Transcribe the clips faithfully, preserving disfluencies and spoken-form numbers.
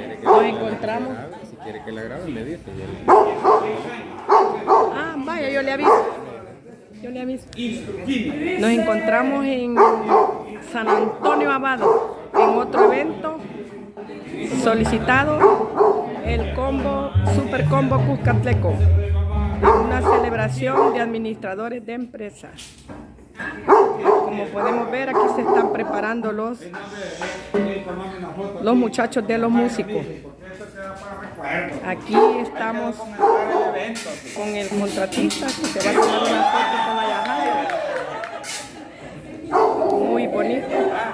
Nos encontramos. Si quiere que la grabe, me dice. Ah, vaya, yo le aviso. Yo le aviso. Nos encontramos en San Antonio Abado, en otro evento solicitado, el combo, Super Combo Cuscatleco, en una celebración de administradores de empresas. Como podemos ver, aquí se están preparando los, los muchachos de los músicos. Aquí estamos con el contratista que se va a tomar una foto con la Yajaira. Muy bonito.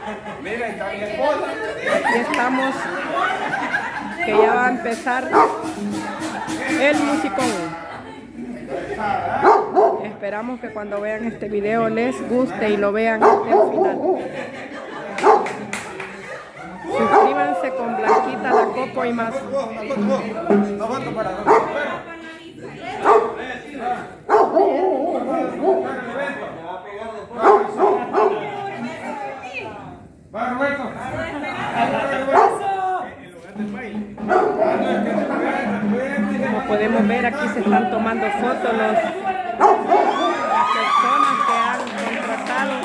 Aquí estamos, que ya va a empezar el musicón. Esperamos que cuando vean este video les guste y lo vean hasta el final. Suscríbanse con Blanquita la Coco y más. Como podemos ver, aquí se están tomando fotos los, las personas que han contratado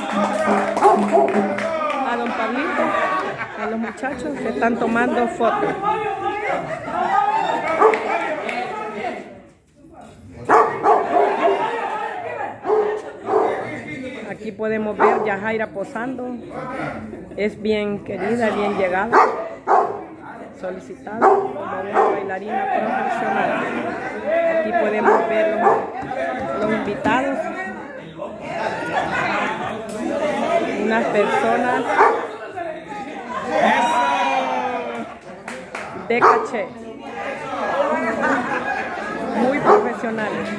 a don Pablito. A los muchachos se están tomando fotos. Aquí podemos ver Yajaira posando. Es bien querida, bien llegada, solicitada como una bailarina profesional. Aquí podemos ver los, los invitados, unas personas de caché, muy profesionales.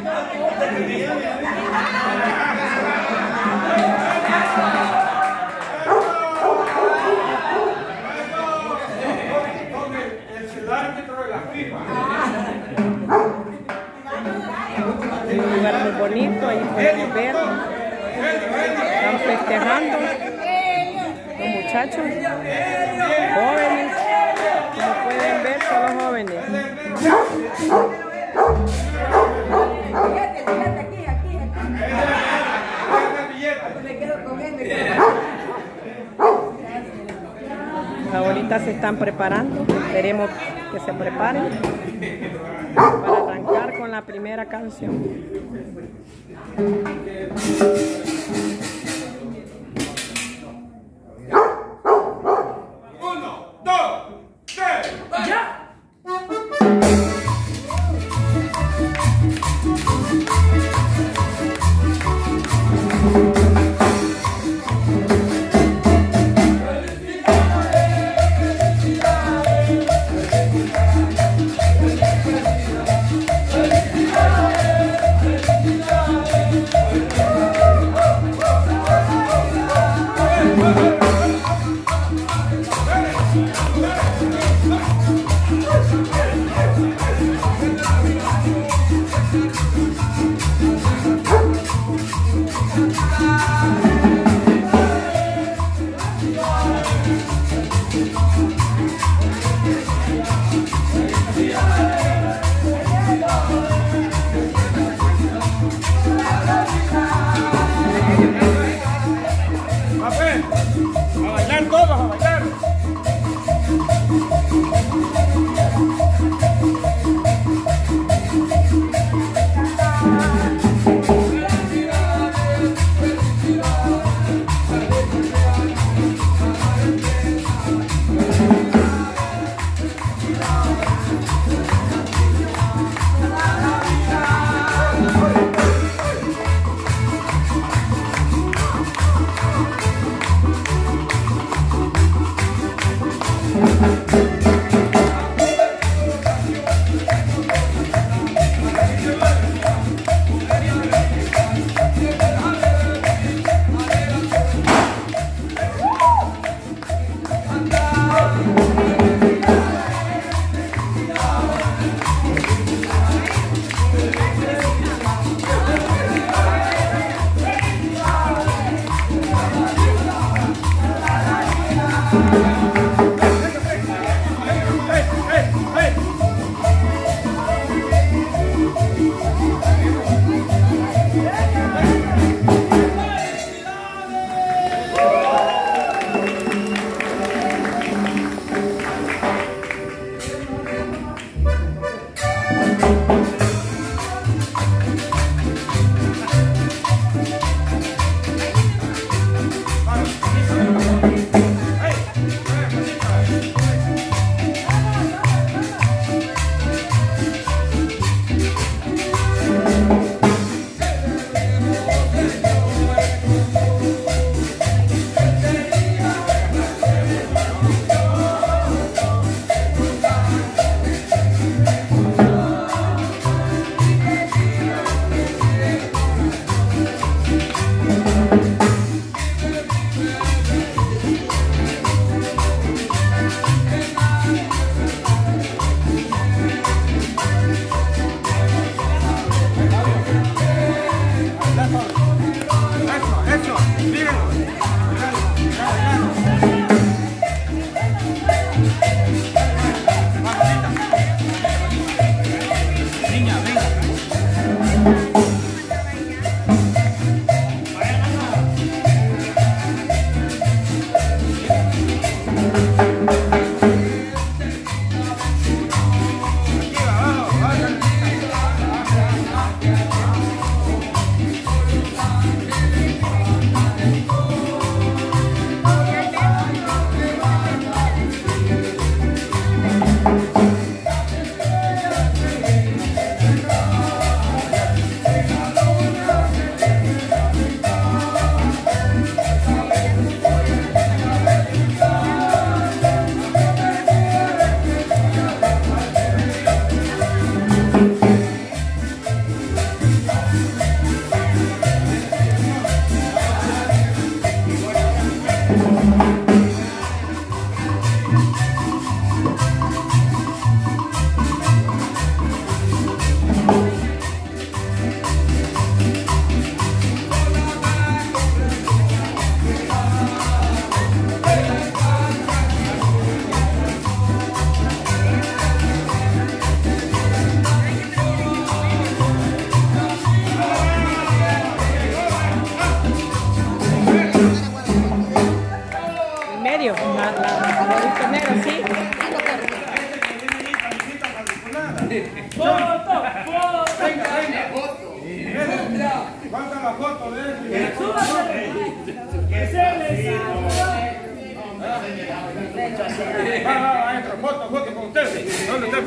Un lugar muy bonito, ahí podemos ver, están festejando los muchachos, jóvenes, como pueden ver son los jóvenes. Ahorita se están preparando, esperemos que se preparen para arrancar con la primera canción. Uno, dos, tres, ¡ya!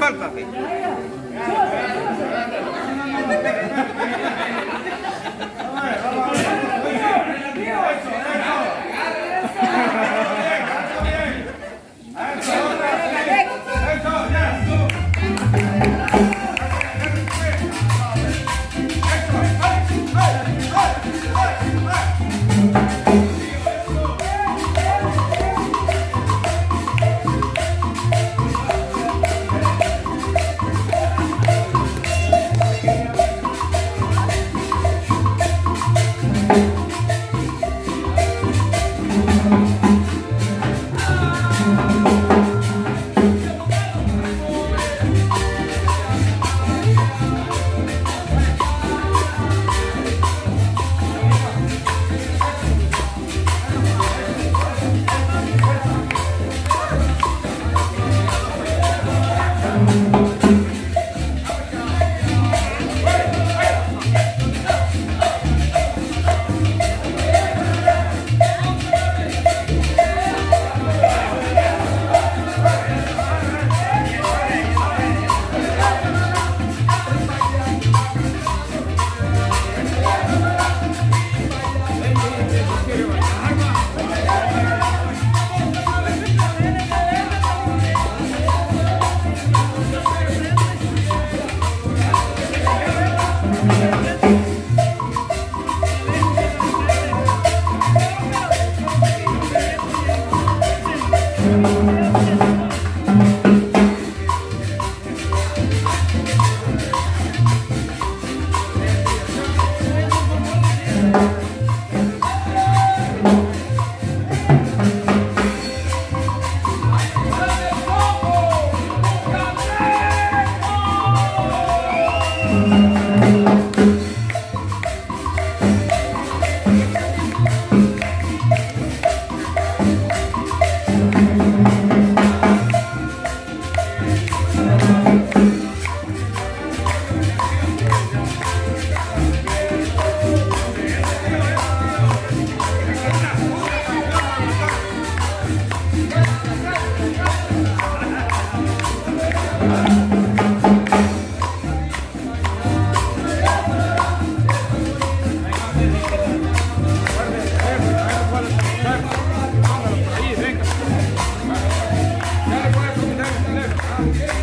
falta. Ahí, venga. Ya le voy a comer,